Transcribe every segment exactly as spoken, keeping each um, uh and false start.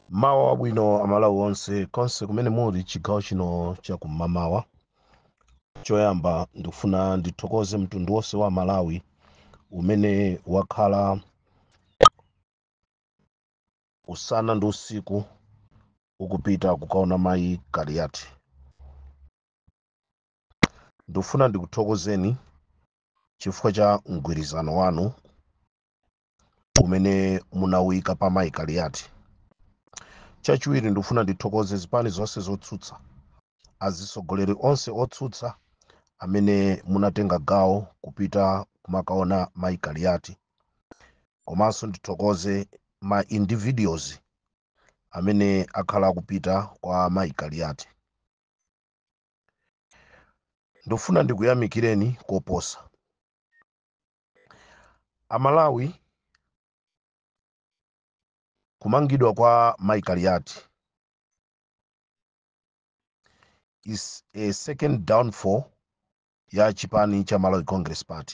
Mawa bwino amalawi onse konse kumene muli chigawo chino chakum'mawa. Choyamba ndikufuna ndithokoze mtundu wonse wa Malawi umene wakhala usana ndi usiku ukupita kukaona mayi Kaliati. Ndikufuna ndikuthokozeni chifukwa cha mgwirizano wanu umene munawika pa mayi Kaliati. Chachiwiri ndikufuna ndithokoze zipani zonse zotsutsa, azisogoleri onse otsutsa amene munatenga gawo kupita kumakaona mayi Kaliati, komanso ndithokoze ma individuals amene akhala akupita kwa mayi Kaliati. Ndikufuna ndikuyamikireni koposa. Amalawi, kumangidwa kwa mayi Kaliati is a second downfall ya Chipani cha Malawi Congress Party.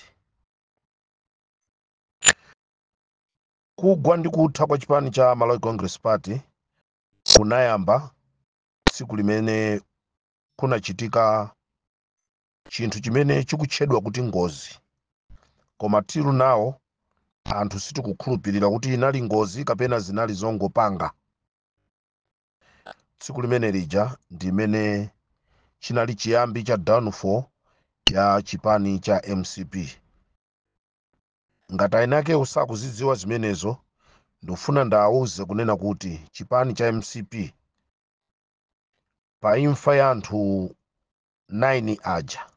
Kugwa ndi kutha kwa Chipani cha Malawi Congress Party kunayamba tsiku limene kunachitika chinthu chimene chikutchedwa kuti ngozi, koma tilu nawo anthu sitikukhulupirira kuti inali ngozi kapena zinali zongopanga. Tsiku limene lija ndimene chinali chiyambi cha downfall ya Chipani cha M C P. Ngati ainake usakuzidziwa zimenezo, ndikufuna ndawuze kunena kuti Chipani cha M C P pa imfa ya anthu nine aja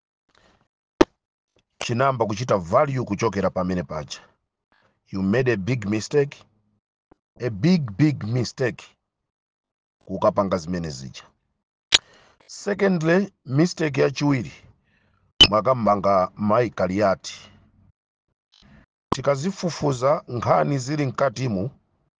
chinamba kuchita value kuchokera pamene paja. You made a big mistake, a big big mistake kukapanga zimene zija. Secondly, mistake ya chiwiri mwakamanga mayi Kaliati. Tikazifufuza nkhani zili mkatimu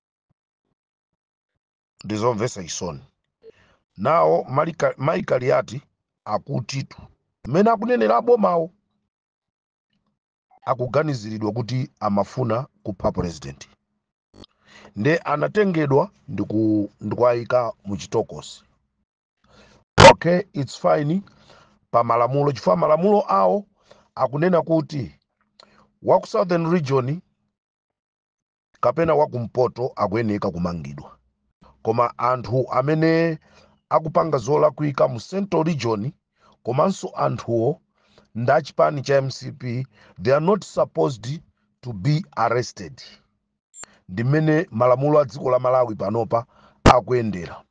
ndizomvetsa chisoni. Nawo mayi Kaliati akutitu mmene akunenera bomawo akuganiziridwa kuti amafuna kupha president, nde anatengedwa ndikuayika muchitokosi. Okay, it's fine pa malamulo, chifukwa malamulo awo akunena kuti waku southern region kapena wakumpoto akuyeneka kumangidwa, koma anthu amene akupanga zolakwika mu central region komanso anthuwo nda Chipani cha M C P, they are not supposed to be arrested. Ndimene malamulo a dziko la Malawi panopa akuyendera.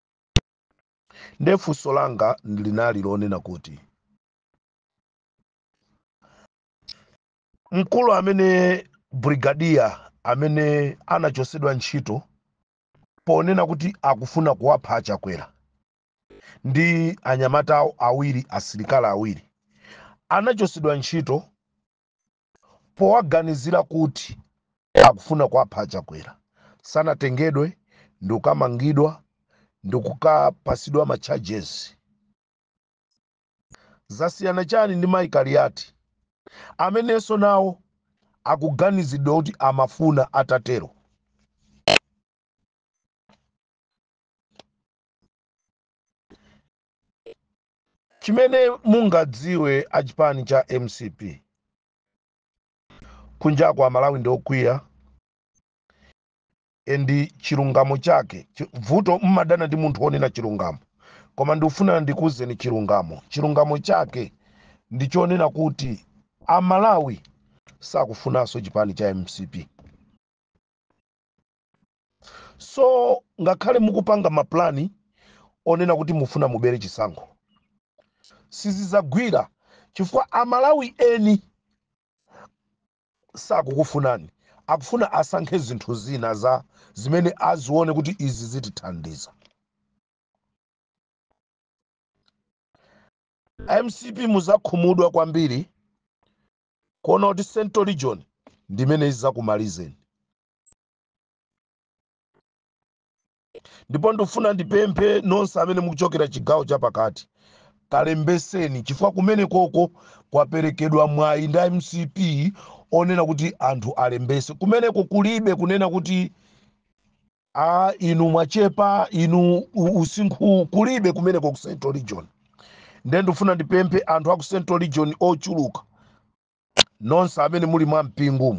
Nde funso langa linali lonena kuti mkulu amene brigadier amene anachosedwa ntchito ponena kuti akufuna kuwapha Chakwera ndi anyamata awiri, asilikali awiri, anachosedwa ntchito powaganizira kuti akufuna kuwapha Chakwera, sanatengedwe ndikukamangidwa ndikukapasidwa ma charges. Zasiyana chani ndi mayi Kaliati amenenso nawo akuganizidwa kuti amafuna atatero. Chimene mungadziwe a Chipani cha M C P kunja kwa Malawi ndokwiya endi chilungamo chake. Vuto mmadana ndi munthu onena chilungamo, koma ndikufuna ndikuzeni chilungamo. Chilungamo chake ndichonena kuti Amalawi sakufunanso Chipani cha M C P. So ngakhale mukupanga maplani onena kuti mufuna mubere chisankho, sizizagwira chifukwa Amalawi eni sakukufunani, akufuna asankhe zinthu zina za zimene azione kuti izi zitithandiza. M C P muzakhumudwa kwambiri kuona kuti Central Region ndimene izakumalizeni. Ndipo ndifuna ndipemphe nonse amene mukuchokera chigawo chapakati, kalembeseni chifukwa kumene koko kwaperekedwa mwayi nda M C P onena kuti anthu alembese. Kumeneko kulibe kunena kuti a inu mwachepa inu usinkhu kulibe kumeneko ku Central Region. Nde ndifuna ndipemphe anthu aku Central Region ochuluka nonse amene muli mwa mpingumu,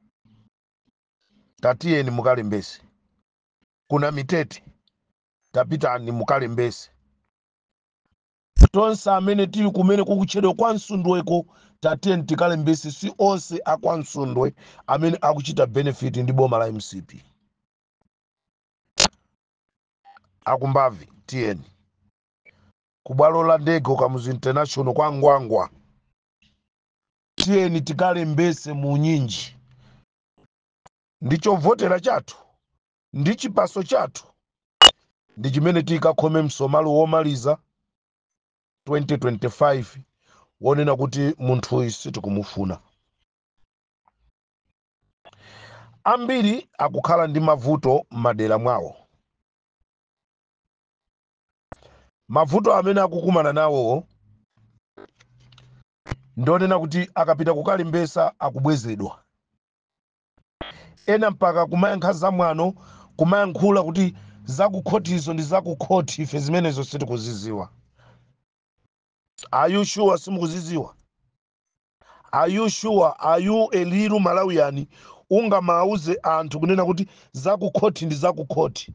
tatiyeni mukalembese. Kuna Mitete, tapitani mukalembese. Tonse amene tili kumene kukutchedwa kwa Msundweko, tatiyeni tikalembese. Si onse akwa Msundwe amene akuchita benefit ndi boma la M C P. Akumbavi tiyeni kubwalo la ndege Kamuzu International kwa Ngwangwa, tiyeni tikalembese mu nyinji. Ndicho votera chathu, ndi chipaso chathu, ndi chimene tikakhome msomalo womaliza twenty twenty-five wonena kuti munthu uyu sitikumufuna. Ambiri akukhala ndi mavuto m'madera mwawo. Mavuto amene akukumana nawo ndonena kuti akapita kukalembesa akubwezedwa. Ena mpaka kumayankha zamwano, kumayankhula kuti zakukhotizo ndi zakukhoti, ife zimenezo sitikuziziwa. Are you sure simukuziziwa? Are you sure? Are you a little Malawian unga mauze anthu kunena kuti zakukhoti ndi zakukhoti?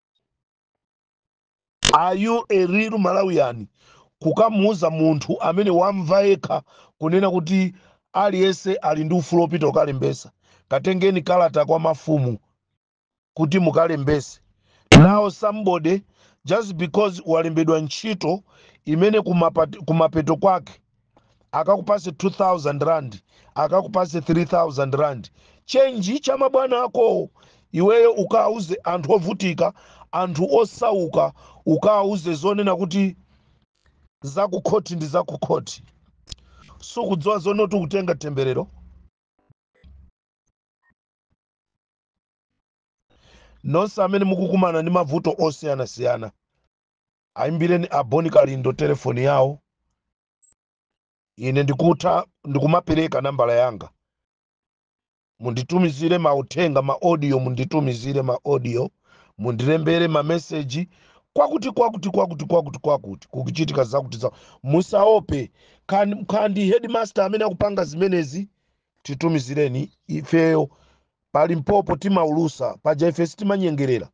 Are you a little Malawian kukamuuza munthu amene wamva yekha kunena kuti aliyense ali ndi ufulu opita ukalembesa? Katengeni kalata kwa mafumu kuti mukalembese. Now somebody just because walembedwa ntchito imene kumapeto kwake akakupase two thousand rand, akakupase three thousand rand, change cha mabwana ako, iweyo ukauze anthu ovutika, anthu osauka, ukauze zonena kuti zakukhoti ndi zakukhoti. Sukudziwa zonoti kutenga temberero. Nonse amene mukukumana ndi mavuto osiyanasiyana, ayimbireni aboni kalindo telefoni yawo. Ine ndikutha ndikumapereka nambala yanga, munditumizire mauthenga ma audio, munditumizire ma audio, mundirembere ma message kwakuti kwakuti kwakuti kwakuti kwakuti kukuchitika zakuti za musaope. Kandi kandi headmaster amene akupanga zimenezi titumizireni ifeyo. Pa Limpopo timaulusa, paja ife simanyengerera.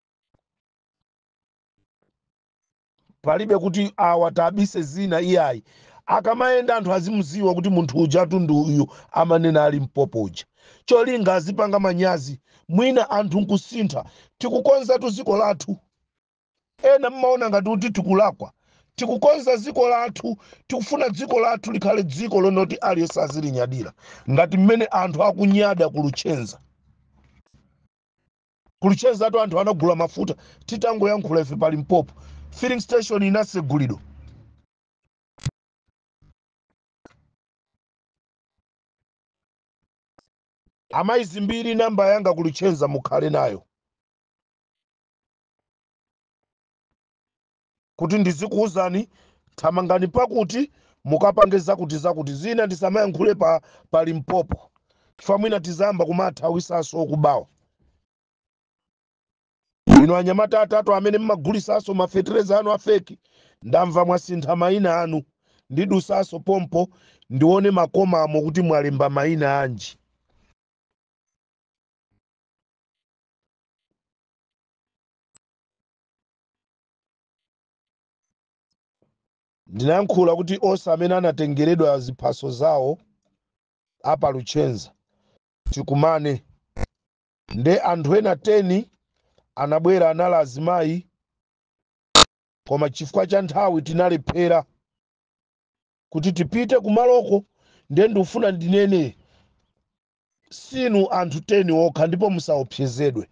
Palibe kuti awa tabise zina iyayi. Akamaenda anthu azimuziwa kuti munthu uja tundu uyu amanena ali Limpopo uja. Cholinga azipanga manyazi, mwina anthu nkusintha. Tikukonza tu ziko lathu. Ena mmaona ngati kuti tikulakwa. Tikukonza ziko lathu, tikufuna dziko lathu likhale dziko lonoti aliyense azilinyadira. Ngati mmene anthu akunyada kuluchenza. Kuluchenza atu anthu anagula mafuta, titangoyankhula ife pa Limpopo. Filling station inasegulidwa. Amaizi mbiri namba yanga kuluchenza mukhale nayo. Kuti ndizikuuzani, thamangani pakuti mukapange zakuti zakuti. Zina ndisamayankhule pa, pa Limpopo. Chifukwa mwina tizamba kumathawisaso okubawa. Ino anyamata atatu amene mmagulisaso mafetereza anu afeki, ndamva mwasintha maina anu. Ndidusaso pompo, ndione makoma amo kuti mwalemba maina anji. Ndinayankhula kuti onse amene anatengeredwa ziphaso zawo apa Luchenza tikumane. Nde anthu ena ten anabwera anali azimayi, koma chifukwa cha nthawi tinalephera kuti tipite kumaloko. Nde ndifuna ndinene sinu anthu ten okha, ndipo musaopsezedwe.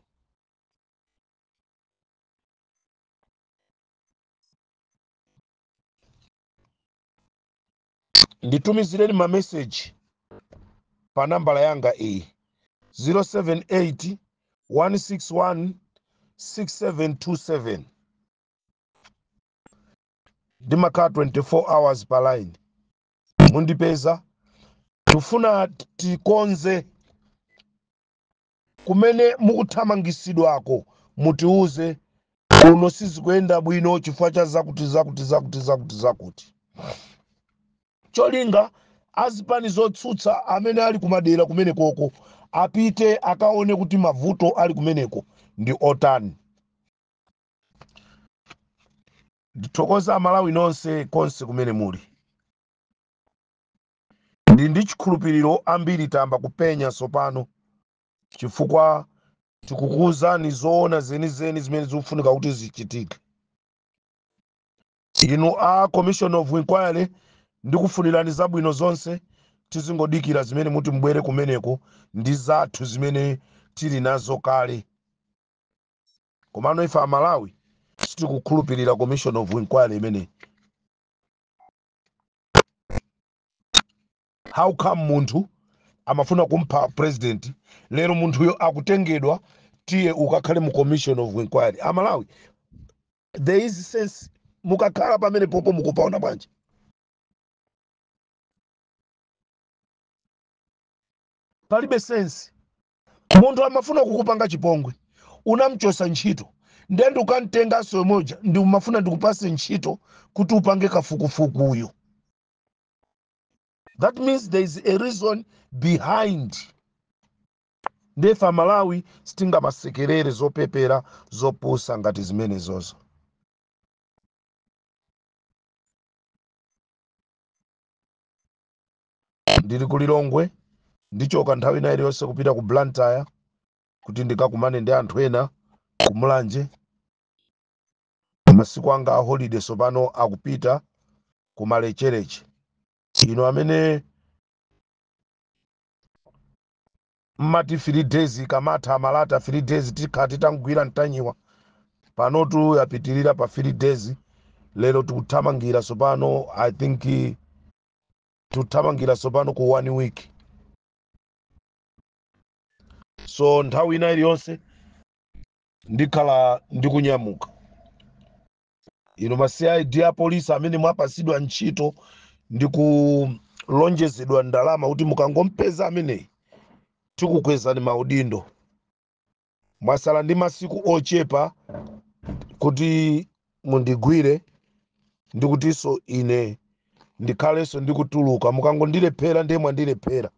Nditumizireni ma message pa nambala yanga iyi zero seven eight one six one six seven two seven. Ndimakhala twenty-four hours pa line. Mundipeza. Tufuna tikonze kumene mukuthamangisidwako mutiuze uno sizikuenda bwino chifukwa cha zakuti zakuti zakuti zakuti zakuti. Cholinga azipani zotsutsa amene ali kumadera kumene koko apite akaone kuti mavuto ali kumeneko ndi otani. Ndithokoza Amalawi nonse konse kumene muli. Ndi ndi chikhulupiriro ambiri tamba kupenya sopano chifukwa tikukuuzani zoona zenizeni zimene zikufunika kuti zichitike. Inu a Commission of Inquiry ndikufunirani zabwino zonse, tizingodikira zimene muti mbwere kumeneko ndi zathu zimene tili nazo kale. Komano ife Amalawi sitikukhulupirira Commission of Inquiry imene. How come munthu amafuna kumpha president, lero munthu yo akutengedwa tiye ukakhale mu Commission of Inquiry? Amalawi, there is sense mukakhala pamene popo mukupaona bwanji? Palibe sense. Munthu amafuna kukupanga chipongwe, unamchosa ntchito, ndende ukantenga so moja ndi umafuna ndikupase ntchito kuti upange kafukufuku uyo. That means there is a reason behind. Ndefa Malawi stinga masekerere zopepera zopusa ngati zimene zozo. Ndili kulilongwe ndichoka nthawi ina iliyonse kupita ku Blantyre kuti ndikakumane ndi anthu ena kumulanje. Masiku anga a holiday sopano akupita kumalechereche. Ino amene mmati three days kamatha amalata three days tikati tangwira Ntanyiwa, panotu yapitirira pa three days. Lero tikuthamangira sopano I think tuthamangira sopano ku one week. So nthawi ina iliyonse ndikhala ndikunyamuka. Ino ma C I D a polisi amene mwapasidwa ntchito ndikulonjezedwa ndalama kuti mukangompeza ameneyi tikukwezani maudindo. Mwasala ndi masiku ochepa kuti mundigwire ndikutiso ine ndikhaleso ndikutuluka, mukangondilephera ndiye mwandilephera.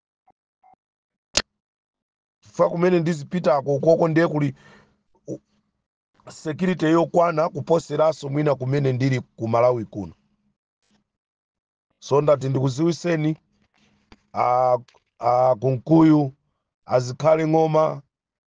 Fa kumene ndizipitako koko ndiye kuli security yokwana kuposeraso mwina kumene ndili ku Malawi kuno. So ndati ndikuziwiseni a a kunkuyu azikhale ng'oma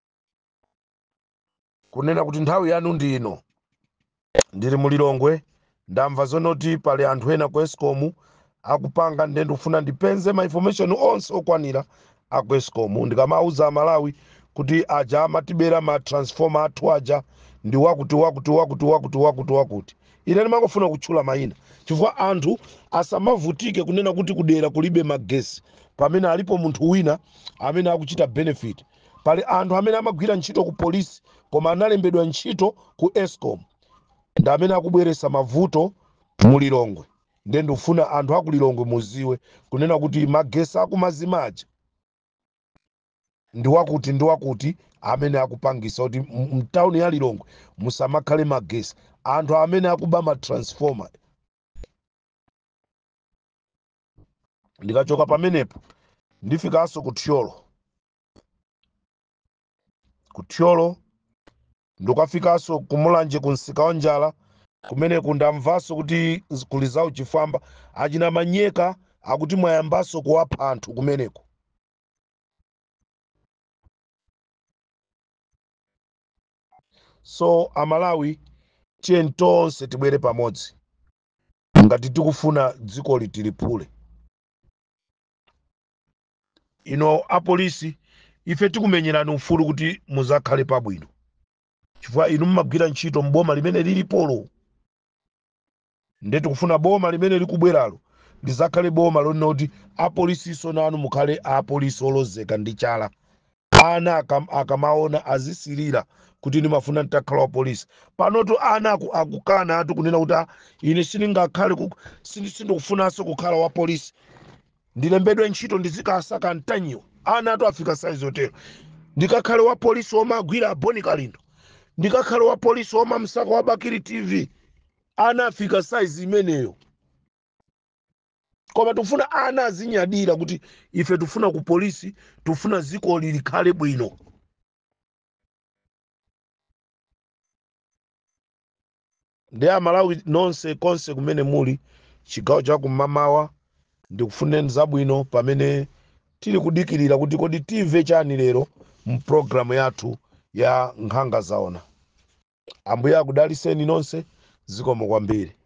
kunena kuti nthawi yanu ndino. Ndili mulilongwe ndamva zonoti pali anthu ena ku Eskom akupanga ndende ufuna ndipenze ma information onse okwanira aku Eskom. Ndikamauza Malawi kuti aja amatibera ma transformer athu aja ndi wakuti wakuti wakuti wakuti wakuti wakuti. Ine ndimangofuna kutchula mayina chifukwa anthu asamavutike kunena kuti kudera kulibe magesi pamene alipo munthu wina amene akuchita benefit. Pali anthu amene amagwira ntchito ku polisi koma analembedwa ntchito ku Eskom ndi amene akubweresa mavuto mulilongwe. Nde ndifuna anthu akulilongwe muziwe kunena kuti magesi akumazimaja ndi wakuti ndi wakuti amene akupangisa kuti mtauni ya Lilongwe musamakhale magesi. Anthu amene akuba ma transformer. Ndikachoka pamenepo ndifikaso ku Thyolo. Ku Thyolo ndikafikaso kumulanje kunsika wanjala kumene kundamvaso kuti kulizawo chifamba achina manyeka akuti mwayambaso kuwapha anthu kumeneko. So Amalawi tiye tonse tibwere pamodzi ngati tikufuna dziko litilipule. Ino apolisi ife tikumenyerani ufulu kuti muzakhale pabwino chifukwa inu mmagwira ntchito mboma limene lilipolo. Nde tikufuna boma limene likubweralo lizakhale boma lonena kuti apolisi iso nanu mukhale apolisi olozeka ndi chala. Ana akamaona azisirira kuti ndimafuna nditakhala wa polisi. Panotu ana akukana atu kunena kuti ine sindingakhale sindikufunanso kukhala wa polisi, ndilembedwe ntchito ndizikasaka Ntanyiwa. Ana atu afika size hotelo ndikakhale wa polisi omagwira aboni kalindo. ndikakhale wa polisi woma msaka wa Bakiri T V anafika size imeneyo koma tufuna ana azinyadira kuti ife tufuna ku polisi tufuna ziko lilikhale bwino. Ndi Amalawi nonse konse kumene muli chigawo cha kumamawa ndikufuneni zabwino pamene tili kudikirira kuti kodi tive chani lero mu programu yathu ya Nkhanga Zaona. Ambuye akudaliseni nonse, zikomo kwambiri.